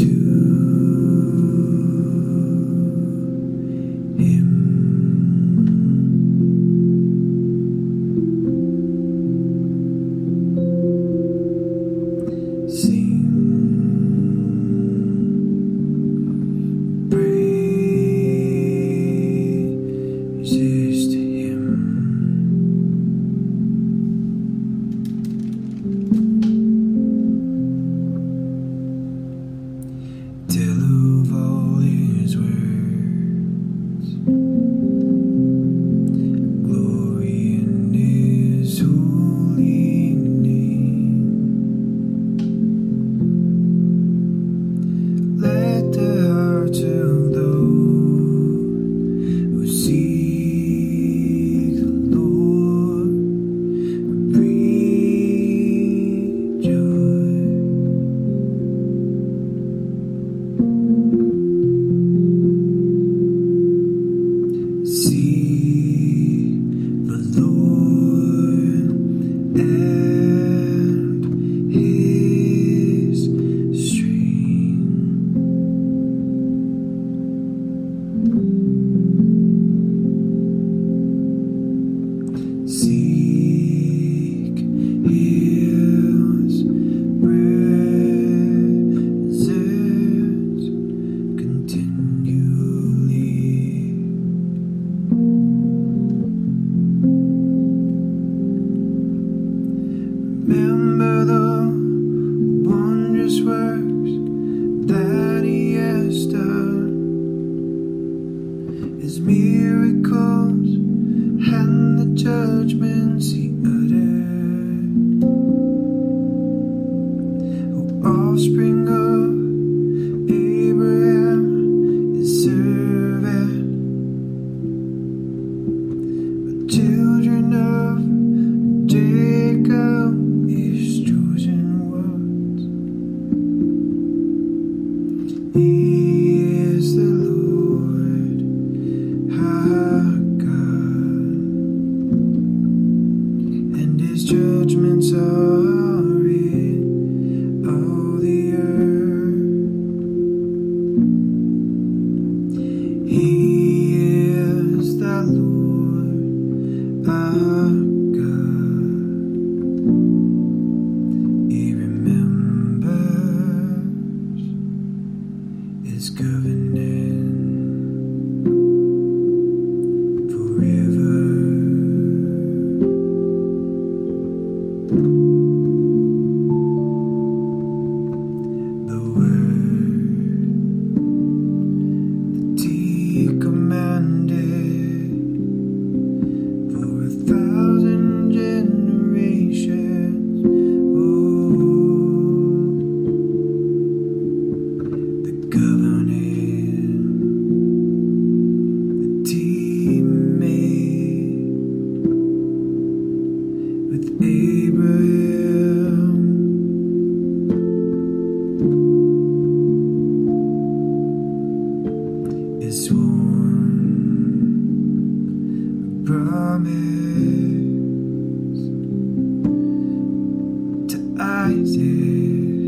Remember the wondrous works that He has done, His miracles and the judgments He uttered. O offspring of Abraham, His servant, the children of Jacob, His chosen ones. He is the Lord our God, and His judgments are in all the earth. He is the Lord our God. He remembers His covenant forever. The word that He commanded for 1,000 generations. The covenant that He made with Abraham is sworn promise to Isaac.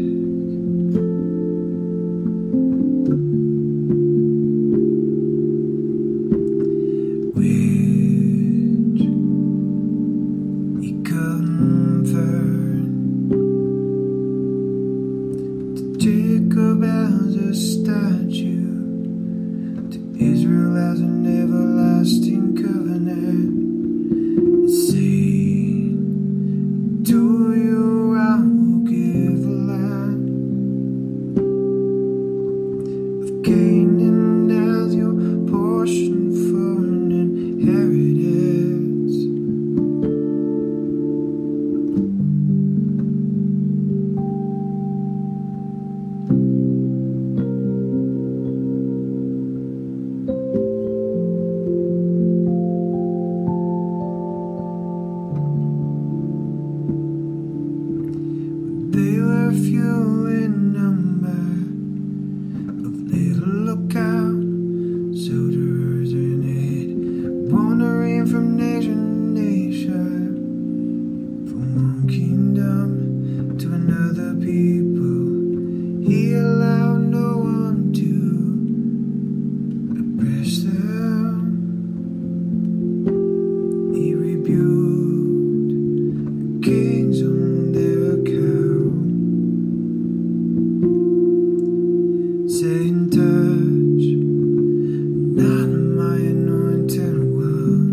Which He confirmed to Jacob as a statue, to Israel as an everlasting covenant, saying, to you I will give the land of Canaan as your portion for an inheritance. They were few in number, of little lookout, soldierers in it, wandering from nation to nation, from one kingdom to another people. He allowed no touch, not my anointed one,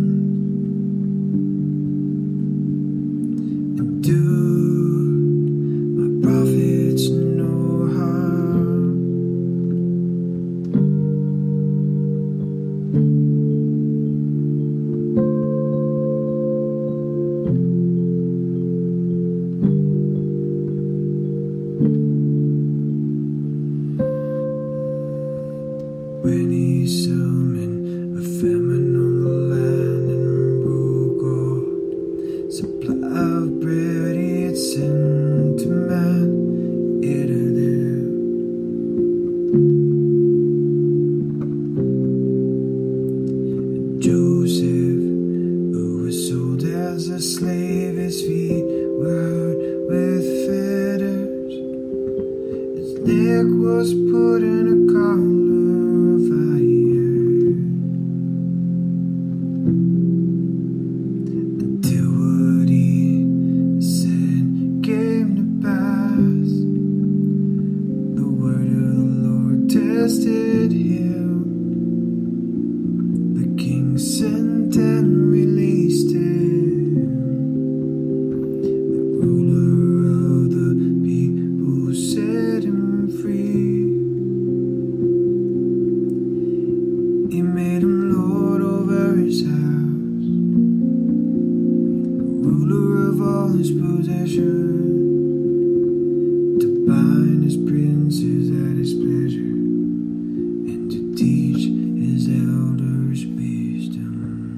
and do my prophets no harm. When he summoned a famine on the land and broke off supply of bread he had sent to man, ate of them. And Joseph, who was sold as a slave, his feet were with fetters, his neck was put in a collar. Tested him, the king sent and released him. The ruler of the people set him free. He made him lord over his house, ruler of all his possessions, to bind his princes at his pleasure, teach his elders wisdom.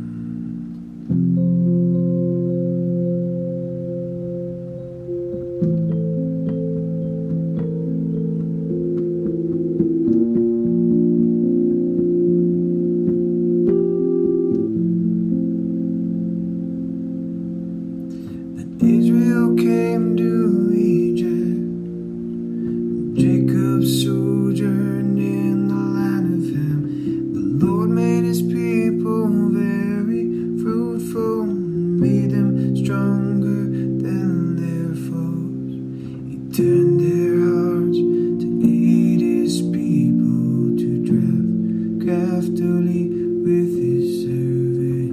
Then Israel came to Egypt, Jacob sojourned in the land of him. The Lord made his people very fruitful, made them stronger than their foes. He turned their hearts to aid his people, to drive craftily with his servant.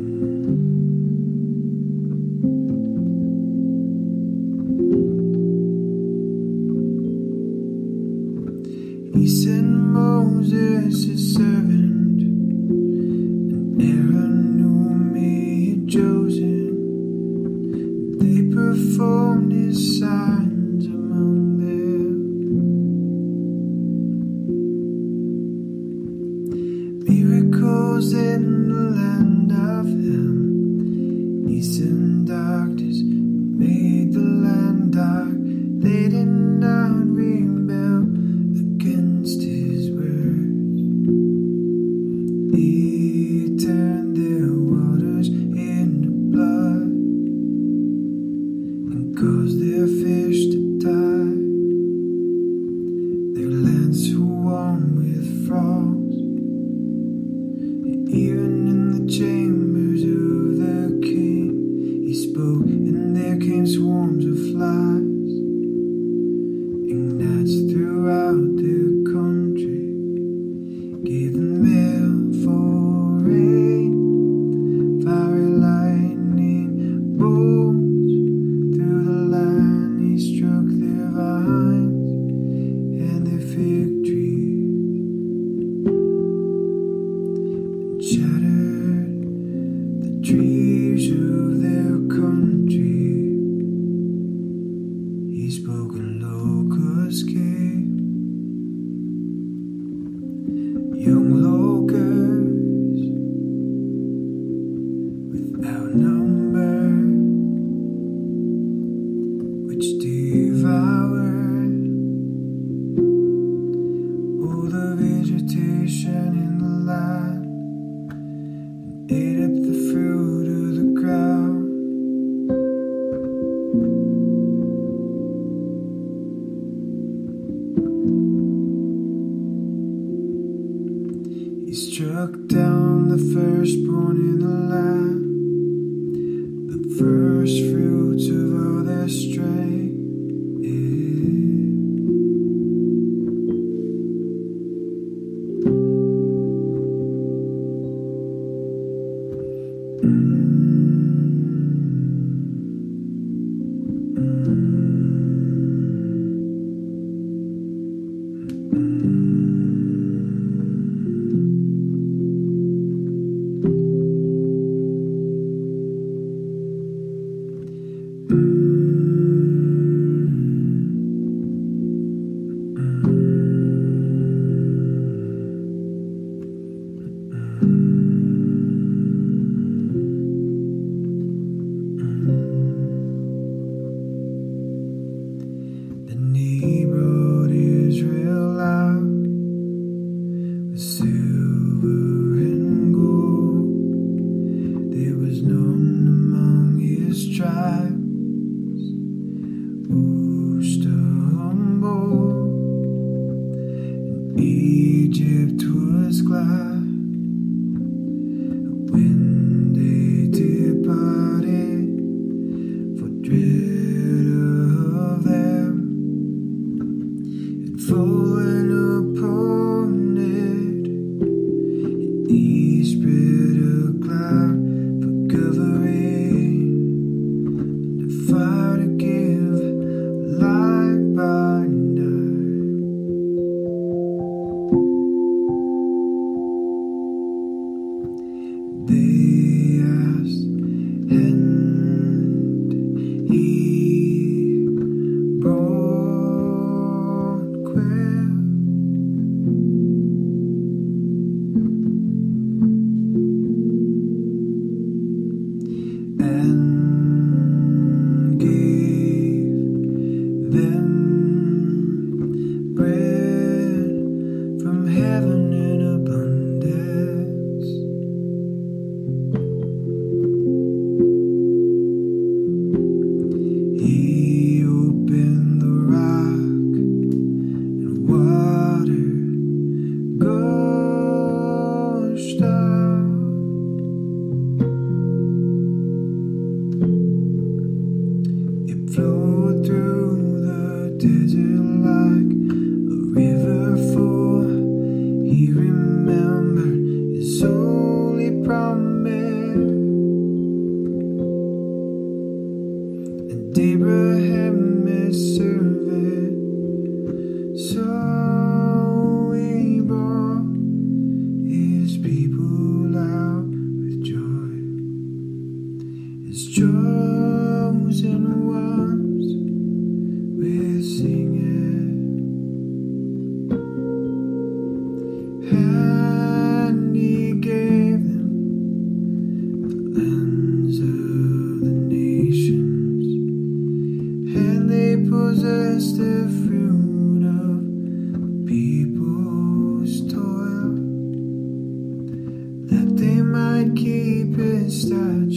He sent Moses his servant, and Aaron whom he had chosen. They performed his signs among them, miracles in the land of Ham. He sent darkness, made the land dark. They did not rebel against his words. He turned their waters into blood and caused their fish to die. Their lands were warm with frost, and even in the chambers of the king he spoke, and there came swarms of flies, gnats throughout their country, gave them mail for rain, fiery lightning bolts through the land. He struck their vines and their fig trees, and shattered the trees of their country. He spoke and locusts came, young locusts without number, which devoured all the vegetation in the land, and ate up the fruit of the ground. He struck down the firstborn in the land, the first fruits of all their strength. Egypt was glad when they departed, for dread of them had fallen upon it. And he spread a cloud for covering, and a fire to give light by night. They asked, and he brought quail. And gave them bread from heaven in abundance. He opened the rock, and water gushed out. It flowed through the desert like a river, for he remembered his holy promise. And Abraham his servant, so he brought his people out with joy, his chosen ones with singing. And he gave them the lands of the nations, and they possessed the fruit of people's toil, that they might keep his statutes